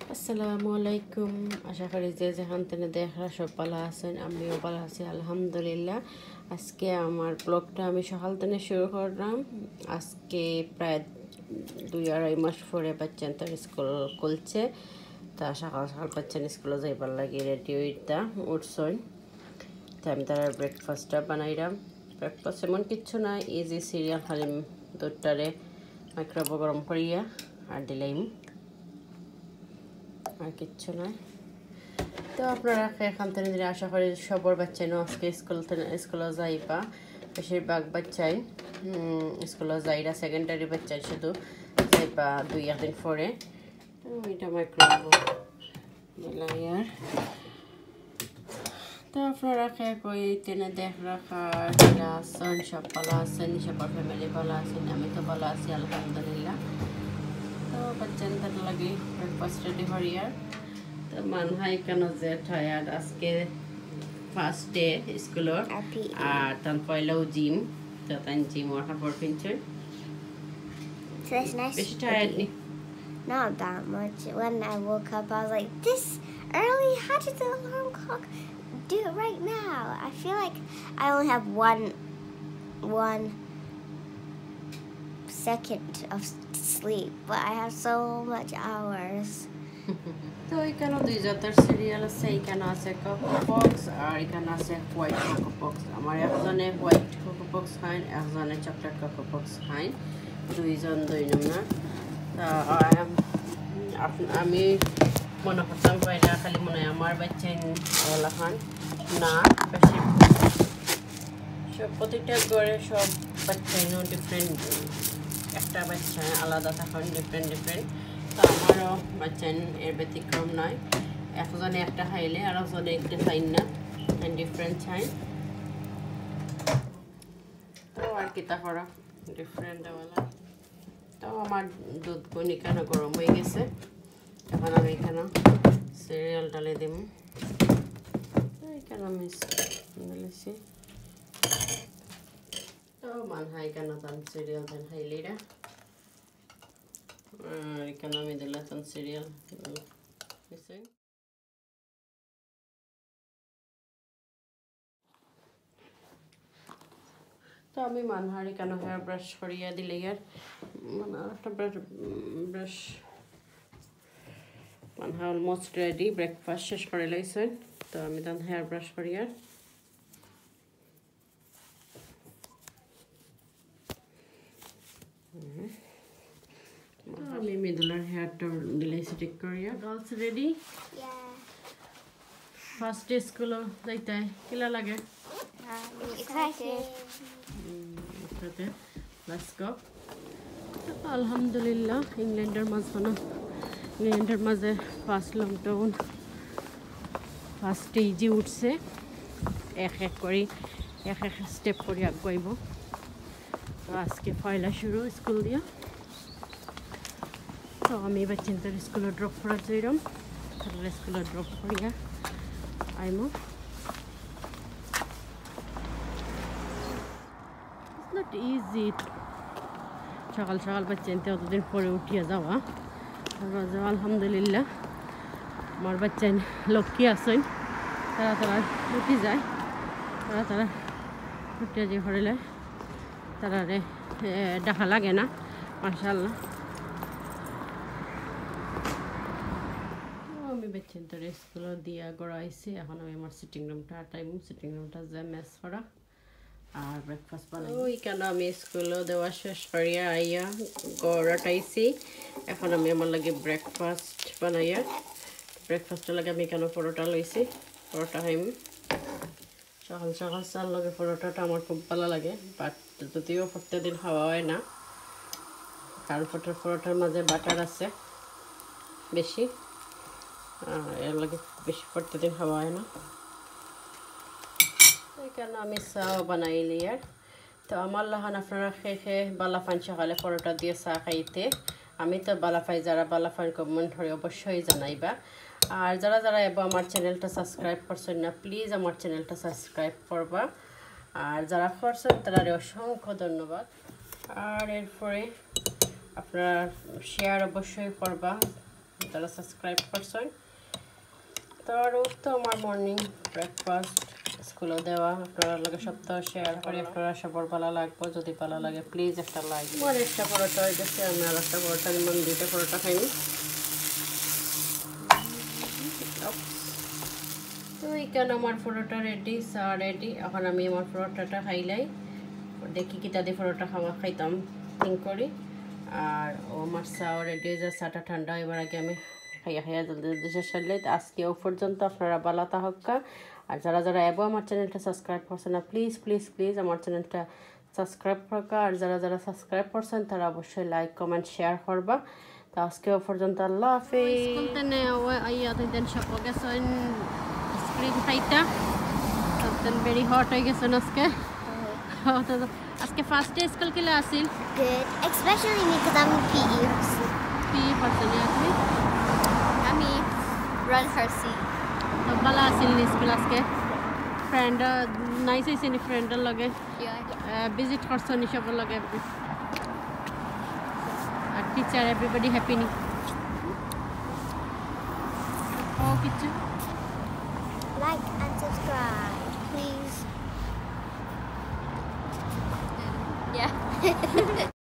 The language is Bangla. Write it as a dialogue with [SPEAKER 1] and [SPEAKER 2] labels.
[SPEAKER 1] আসসালামু আলাইকুম। আশা করি যে যেখান থেকে দেখরা সব ভালো আছেন, আমিও ভালো আছি আলহামদুলিল্লাহ। আজকে আমার ব্লগটা আমি সকাল থেকে শুরু করলাম। আজকে প্রায় 2-2.5 মাস পরে বাচ্চাদের স্কুল খুলছে। তা সকাল সকাল বাচ্চান স্কুলে যাইবার লাগে রেডি হইতা উঠছই। তা আমি তারা ব্রেকফাস্টটা বানাইলাম। ব্রেকফাস্ট এমন কিচ্ছু না, ইজি সিরিয়াল, খালি দুধটারে মাইক্রোওয়েভে গরম করিয়া আর দিলাম, আর কিচ্ছু নয়। তো আপনারা এখান থেকে আশা করি সবর বাচ্চাই আজকে স্কুলে যাইবা। বেশিরভাগ বাচ্চাই স্কুলে যাইরা, সেকেন্ডারি বাচ্চাই শুধু যাইবা 2-1 দিন পরে। এটা মাইক্রোওয়েভ দিলাম আর তো আপনারা কই তেনে দেখ রাখা আছেন, সব ভালো আছেন, সবার ফ্যামিলি ভালো আছেন, আমি তো ভালো আছি আলহামদুলিল্লাহ। তো বাচ্চাদের লাগে ব্রেকফাস্ট রেডি করিয়ার। তো মানহাই কেন যে ঠায়ার আজকে ফার্স্ট ডে স্কুলের, আর তার পয়লাও জিম, তো তাই জিম ওর কাপড় কিনছে।
[SPEAKER 2] So that's nice.
[SPEAKER 1] বেশি টায়ার্ড নি?
[SPEAKER 2] Not that much. When I woke up, I was like, this early? How did the alarm clock do it right now? I feel like I only have one second of sleep, but I have so much hours.
[SPEAKER 1] তো এখানে দুই জাতের সিরিয়াল আছে, এখানে আছে কোকোপক্স আর এখানে আছে হোয়াইট কোকোপক্স। আমার একজনে হোয়াইট কোকোপক্স খায়, একজনে চকলেট কোকোপক্স খায়, দুইজন দুই নমুনা। তা আমি মনে করতাম কয়টা খালি মনে হয় আমার বাচ্চাই ওলা খান না, বেশি সব প্রতিটা ঘরে সব বাচ্চাই ডিফারেন্ট, একটা বাচ্চা আলাদা থাকেন ডিফারেন্ট। তো আমারও বাচ্চা এর ব্যতিক্রম নয়, একজনে একটা খাইলে আর একজনে একটা খাই না, ডিফারেন্ট চাই। তো আর কি তা করা ডিফারেন্টওয়ালা। তো আমার দুধ বনি কেন গরম হয়ে গেছে, এখন আমি এখানে সিরিয়াল ডালে দিব। এখানে আমি ঢালেছি। তো মানহাই কেন তান সিরিয়াল দেন হাইলিরা, আর এখানে আমি দিলাম তান সিরিয়াল। তো আমি মানহারি কেন হেয়ার ব্রাশ করিয়া দিলে আর মানে একটা brush Manha almost ready, breakfast শেষ করে লাইছেন। তো আমি তান হেয়ার ব্রাশ করিয়ার আমি মিডলার হেয়ারটা দিলাইছি ঠিক করিয়া। Girls ready? First day school যাইতে কিলা লাগে?
[SPEAKER 2] Excited.
[SPEAKER 1] Let's go. আলহামদুলিল্লাহ ইংল্যান্ডের মাঝে ফার্স্ট লকডাউন ফার্স্ট স্টেজে উঠছে, এক স্টেপ করে আগাইব। তো আজকে পয়লা শুরু স্কুল দিয়া। তো আমি বাচ্চাদের স্কুলে ড্রপ করা যাইলাম, তাহলে স্কুলে ড্রপ করিয়া আইমো। নট ইজি সকাল সকাল বাচ্চাতে অতদিন পরে উঠিয়া যাওয়া। আলহামদুলিল্লাহ আমার বাচ্চা লক্ষ্মী আসেন, তারা উঠি যায়, তারা উঠিয়া যে হরিলে তারা দেখা লাগে না, মাশাআল্লাহ। আমি বাচ্চাদের স্কুলে দিয়া গড়াইছি। এখন আমি আমার সিটিং রুমটা যে মেস করা আর ব্রেকফাস্ট বানাই। ওইখানে আমি স্কুলে দেওয়া শেষ করিয়া আইয়া গড়াটাইছি। এখন আমি আমার লাগে ব্রেকফাস্ট বানাইয়া, ব্রেকফাস্টের লাগে আমি এখানে পরোটা লইছি, পরোটা খাইম। সকাল সকাল চার লগে পরোটাটা আমার খুব ভালো লাগে, বাট যদিও প্রত্যেকদিন খাওয়া হয় না, কারণ পরোটার মাঝে বাটার আছে বেশি, এর লাগে বেশি প্রত্যেকদিন খাওয়া হয় না। কেন আমি চাও বানাইলি আর। তো আমার লাহান আপনারা খেয়ে বালাফান সকালে পরোটা দিয়ে চা খাইতে, আমি তো বালাফাই, যারা বালাফান কমেন্ট করে অবশ্যই জানাইবা। আর যারা এবার আমার চ্যানেলটা সাবস্ক্রাইব করছেন না, প্লিজ আমার চ্যানেলটা সাবস্ক্রাইব করবা, আর যারা করছেন তারা অসংখ্য ধন্যবাদ। আর এরপরে আপনারা শেয়ার অবশ্যই করবা, যারা সাবস্ক্রাইব করছেন। তো আর তো আমার মর্নিং ব্রেকফাস্ট স্কুলে দেওয়া আপনারা লগে সপ্তাহ শেয়ার করি। আপনারা সবার ভালো লাগবে, যদি ভালো লাগে প্লিজ একটা লাইক। আমার একটা পরোটা হয়ে গেছে, আমি আর একটা পরোটা নিলাম, 2টা পরোটা খাইনি। তো এইখানে আমার পরোটা রেডি, চা রেডি। এখন আমি আমার পরোটাটা খাইলাই, দেখি কি তাদের পরোটা খাইতাম থিঙ্ক করি। আর ও আমার চাও রেডি হয়ে যায়, চাটা ঠান্ডা এবার আগে আমি খাইয়া জলদি জলদি শেষ করলে। আজকে ও পর্যন্ত, আপনারা ভালো থাকা। আর যারা যারা এবো আমার চ্যানেলটা সাবস্ক্রাইব করছেন না, প্লিজ প্লিজ প্লিজ আমার চ্যানেলটা সাবস্ক্রাইব করবা। আর যারা যারা সাবস্ক্রাইব করছেন তারা অবশ্যই লাইক কমেন্ট শেয়ার করবা। তো আজকে ও পর্যন্ত, আল্লাহ হাফেজ। স্কুল থেকে আইয়া দিন সকাল গেছেন স্ক্রিন খাইতা, ভেরি হট হয়ে গেছেন আজকে। আজকে ফার্স্ট ডে স্কুল কেলে আসিল?
[SPEAKER 2] Good, especially me because I'm a PE person.
[SPEAKER 1] PE person, আপনি?
[SPEAKER 2] আমি run Hershey.
[SPEAKER 1] তো ভালো আসিল স্কুল আজকে? ফ্রেন্ড নাইস হয়েছে নি ফ্রেন্ডের লগে? ভিজিট করছেন নি সবার লগে? আর টিচার এভরিবডি হ্যাপি নি? ও কিছু
[SPEAKER 2] Like and subscribe, please. Yeah.